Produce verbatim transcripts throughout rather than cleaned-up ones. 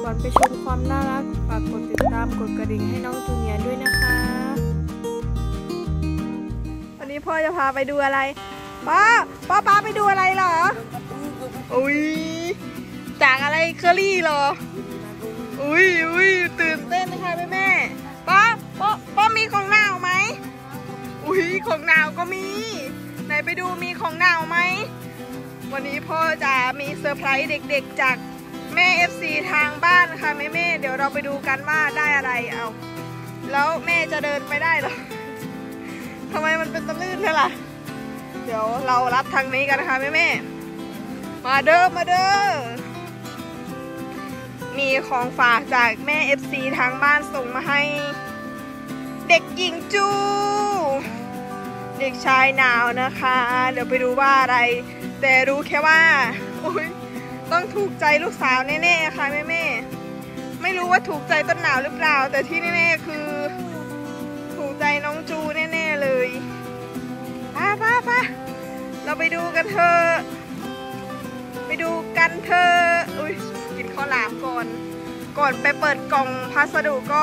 ก่อนไปชมความน่ารักฝากกดติดตามกดกระดิ่งให้น้องจูเนียร์ด้วยนะคะวันนี้พ่อจะพาไปดูอะไรพ่อพ่อพาไปดูอะไรเหรออุ้ยจากอะไรเคอรี่เหรออุ้ยอุ้ยตื่นเต้นนะคะแม่แม่ป้าป้าป้ามีของหนาวไหมอุ้ยของหนาวก็มีไหนไปดูมีของหนาวไหมวันนี้พ่อจะมีเซอร์ไพรส์เด็กๆจากแม่ เอฟ ซี ทางบ้านค่ะแม่แม่เดี๋ยวเราไปดูกันว่าได้อะไรเอาแล้วแม่จะเดินไปได้หรอทำไมมันเป็นตะลื่นเนี่ยล่ะเดี๋ยวเรารับทางนี้กันนะคะแม่แม่มาเด้อมาเด้อมีของฝากจากแม่ เอฟ ซี ทางบ้านส่งมาให้เด็กหญิงจูเด็กชายหนาวนะคะเดี๋ยวไปดูว่าอะไรแต่รู้แค่ว่าอุ๊ยต้องถูกใจลูกสาวแน่ๆค่ะแม่แม่ไม่รู้ว่าถูกใจต้นหนาวหรือเปล่าแต่ที่แน่ๆคือถูกใจน้องจูแน่ๆเลยป้าป้าป้าเราไปดูกันเถอะไปดูกันเถอะอุ้ยกินข้าวหลามก่อนก่อนไปเปิดกล่องพัสดุก็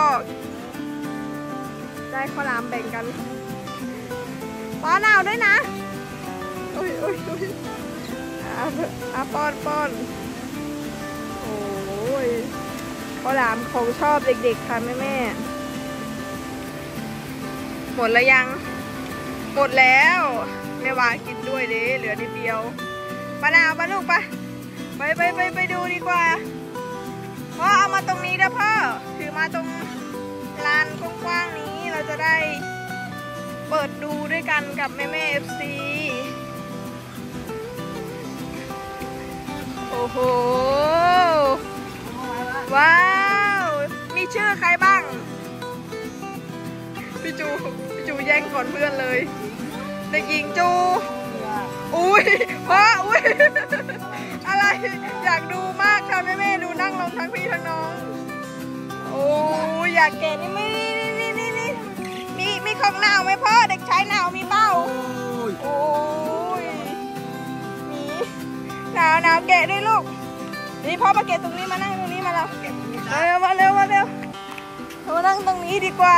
ได้ข้าวหลามแบ่งกันป้อนเอาด้วยนะอุ้ยอุ้ยอุ้ยอาป้อนป้อนโอ้ยข้าวหลามของชอบเด็กๆค่ะแม่แม่หมดแล้วยังหมดแล้วแม่วากินด้วยเด้เหลือนิดเดียวป้าหนาวป้าลูกปะไปไปไปไปดูดีกว่าพ่อเอามาตรงนี้นะพ่อถือมาตรงลานกว้างๆนี้เราจะได้เปิดดูด้วยกันกับแม่แม่ เอฟ ซี โอ้โหว้าวมีชื่อใครบ้างพี่จูพี่จูแย่งก่อนเพื่อนเลยเด็กหญิงจูอุ้ยพ่ออุ้ยอะไรอยากดูมากค่ะแม่แม่ดูนั่งลงทั้งพี่ทั้งน้องโอ้อยากแกะนี่ไม่นี่นี่นี่มีมีของหนาวไหมพ่อเด็กชายหนาวมีเป้าโอ้ยมีหนาวหนาวแกะด้วยลูกนี่พ่อมาแกะตรงนี้มานั่งตรงนี้มาเราเร็วมาเร็วมาเร็วมานั่งตรงนี้ดีกว่า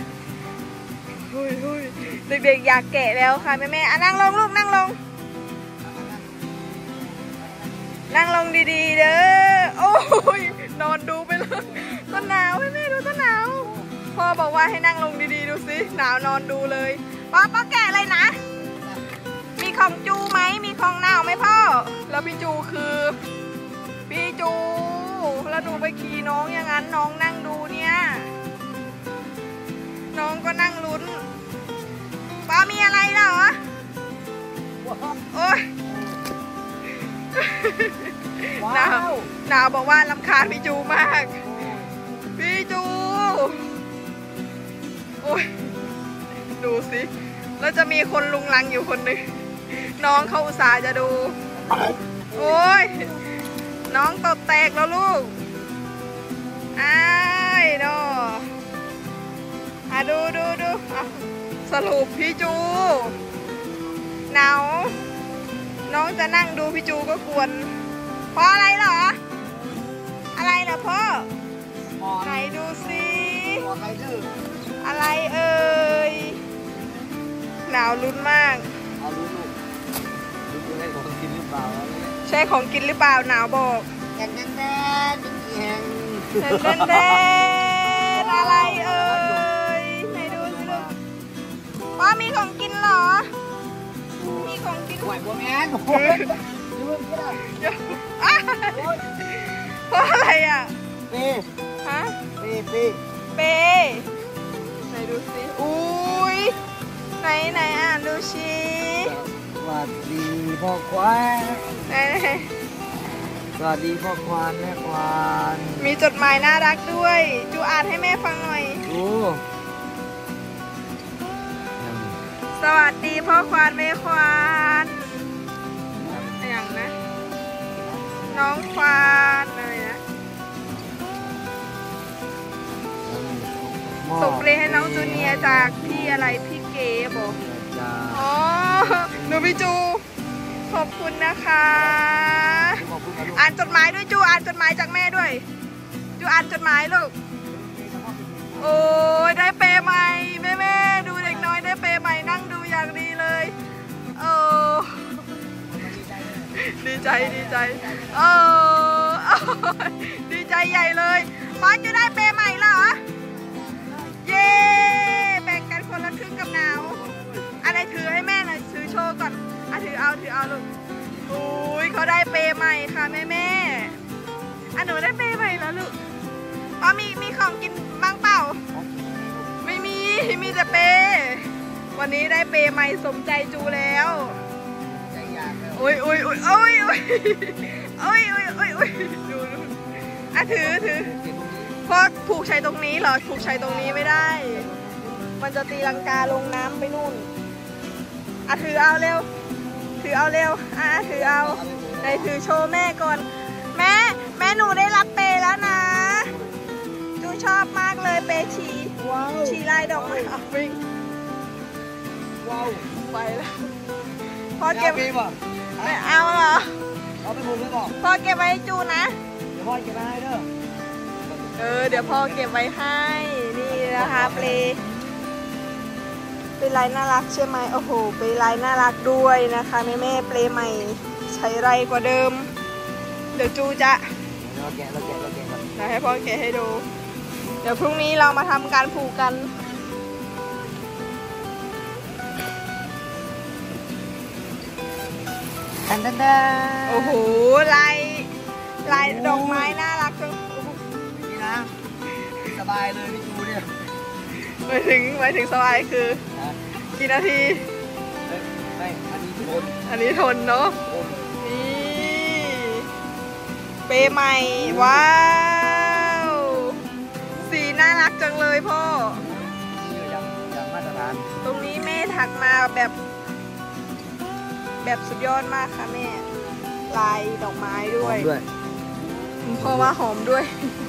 เด็กๆอยากแกะแล้วค่ะแม่แม่อ่ะนั่งลงลูกนั่งลงนั่งลงดีๆเด้อโอ้ยนอนดูไปเลยต้นหนาวให้แม่ดูต้นหนาวพ่อบอกว่าให้นั่งลงดีๆดูสิหนาวนอนดูเลยป้าป้าแกะอะไรนะมีของจูไหมมีของหนาวไหมพ่อแล้วพี่จูคือพี่จูแล้วหนูไปขี่น้องอย่างนั้นน้องนั่งดูเนี่ยน้องก็นั่งลุ้นป้ามีอะไรเหรอโอ้ยหนาวหนาวบอกว่ารำคาญพี่จูมากพี่จูโอ้ยดูสิแล้วจะมีคนลุงลังอยู่คนหนึ่งน้องเขาอุตส่าห์จะดูโอ้ยน้องตบแตกแล้วลูกอ้ายดออ่ะดูดูดูสรุปพี่จูหนาวน้องจะนั่งดูพี่จูก็กวนเพราะอะไรเหรออะไรเหรอพ่อไหนดูสิอะไรเอ่ยหนาวลุ้นมากใช่ของกินหรือเปล่าหนาวบอกแดนแดนแดนแดนแดนแดนอะไรเอ่ยไหนดูสิลูกป้ามีของกินเหรอมีของกินไหวบ่แม่นเพราะอะไรอ่ะเป้ฮะเป้เป้เป้ไหนดูสิอุ้ยไหนไหนอ่านดูสิสวัสดีพ่อควานไหนสวัสดีพ่อควานแม่ควานมีจดหมายน่ารักด้วยจูอ่านให้แม่ฟังหน่อยดูสวัสดีพ่อควานแม่ควานอย่างนะน้องควานอะไรนะส่งเพลงให้น้องจูเนียร์จากพี่อะไรพี่เก๋บอกอ๋อหนูพี่จูขอบคุณนะคะอ่านจดหมายด้วยจูอ่านจดหมายจากแม่ด้วยจจูอ่านจดหมายลูกโอ้ยได้เปใหม่แม่แม่ดูเด็กน้อยได้เปใหม่นั่งดูอย่างดีเลยโอ้ดีใจดีใจเออดีใจใหญ่เลยป้าจะได้เปใหม่เหรอเย้แบ่งกันคนละครึ่งกับหนาวอะไรถือให้แม่หน่อยถือโชว์ก่อนอ่ะถือเอาถือเอาลูกโอ้ยเขาได้เปใหม่ค่ะแม่แม่อ่ะหนูได้เปใหม่แล้วลูกป้ามีมีของกินบ้างเปล่าไม่มีมีแต่เปวันนี้ได้เปใหม่สมใจจูแล้วโอ้ยโอ้ยโอ้ยโอ้ยโอ้ยโอ้ยโอ้ยโอ้ยโอ้ยดูดูอ่ะถือถือเพราะผูกใช้ตรงนี้เหรอผูกใช้ตรงนี้ไม่ได้มันจะตีลังกาลงน้ำไปนู่นอ่ะถือเอาเร็วถือเอาเร็วอ่ะถือเอาไหนถือโชว์แม่ก่อนแม่แม่หนูได้รับเปแล้วนะจูชอบมากเลยเปชีชีลายดอกไม้อ่ะวิ่งว้าวไปแล้วพอเก็บไม่เอาเหรอเอาไปผูกเลยบอกพ่อเก็บไว้ให้จูนะเดี๋ยวพ่อเก็บไว้ให้เด้อเออเดี๋ยวพ่อเก็บไว้ให้นี่นะคะเปลเป็นลายน่ารักใช่ไหมโอ้โหเป็นลายน่ารักด้วยนะคะแม่แม่เปลใหม่ใช้ไรกว่าเดิมเดี๋ยวจูจะเราแกะเราแกะเราแกะก่อนเดี๋ยวให้พ่อแกะให้ดูเดี๋ยวพรุ่งนี้เรามาทำการผูกกันดันดันดโอ้โหลายลายดอกไม้น่ารักจังนี่นะสบายเลยพี่จูเนี่ยหมายถึงหมายถึงสบายคือกี่นาทีไม่อันนี้ทนอันนี้ทนเนาะนี่เปใหม่ว้าวสีน่ารักจังเลยพ่อยังยังมาตรฐานตรงนี้แม่ถักมาแบบแบบสุดยอดมากค่ะแม่ลายดอกไม้ด้วยเพราะว่าหอมด้วย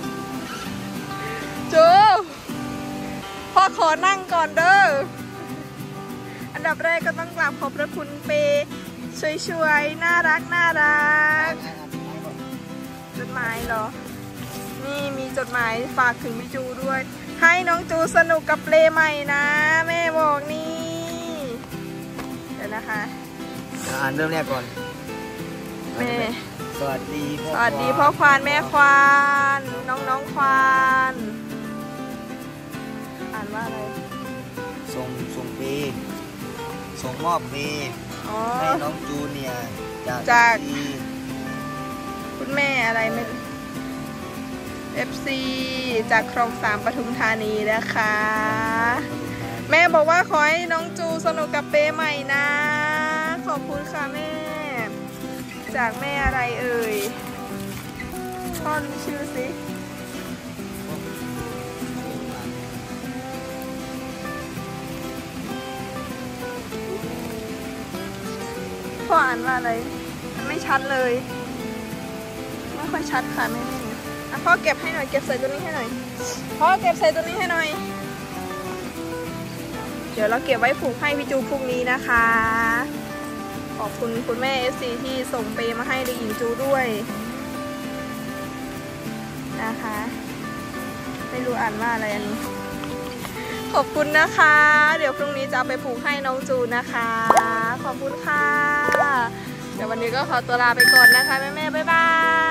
จูพ่อขอนั่งก่อนเด้ออันดับแรกก็ต้องกราบขอบพระคุณเปช่วยๆน่ารักน่ารักจดหมายเหรอนี่มีจดหมายฝากถึงพี่จูด้วยให้น้องจูสนุกกับเปลใหม่นะแม่บอกนี่เดี๋ยวนะคะอ่านเริ่มแรกก่อนแม่สวัสดีสวัสดีพ่อควานแม่ควานน้องน้องควานอ่านว่าอะไรส่งส่งเปส่งมอบเปให้น้องจูเนียจากจากคุณแม่อะไรไม่เอฟซีจากคลองสามปทุมธานีนะคะแม่บอกว่าขอให้น้องจูสนุกกับเปใหม่นะขอบคุณค่ะแม่จากแม่อะไรเอ่ยพ่อรู้ชื่อสิพ่ออ่านว่าอะไรมันไม่ชัดเลยไม่ค่อยชัดค่ะแม่อ่ะพ่อเก็บให้หน่อยเก็บใส่ตัวนี้ให้หน่อยพ่อเก็บใส่ตัวนี้ให้หน่อยเดี๋ยวเราเก็บไว้ผูกให้พี่จูพรุ่งนี้นะคะขอบคุณคุณแม่เอฟซีที่ส่งเปมาให้เด็กหญิงจูด้วยนะคะไม่รู้อ่านว่าอะไรอันนี้ขอบคุณนะคะเดี๋ยวพรุ่งนี้จะเอาไปผูกให้น้องจูนะคะขอบคุณค่ะเดี๋ยววันนี้ก็ขอตัวลาไปก่อนนะคะแม่แม่บ๊ายบาย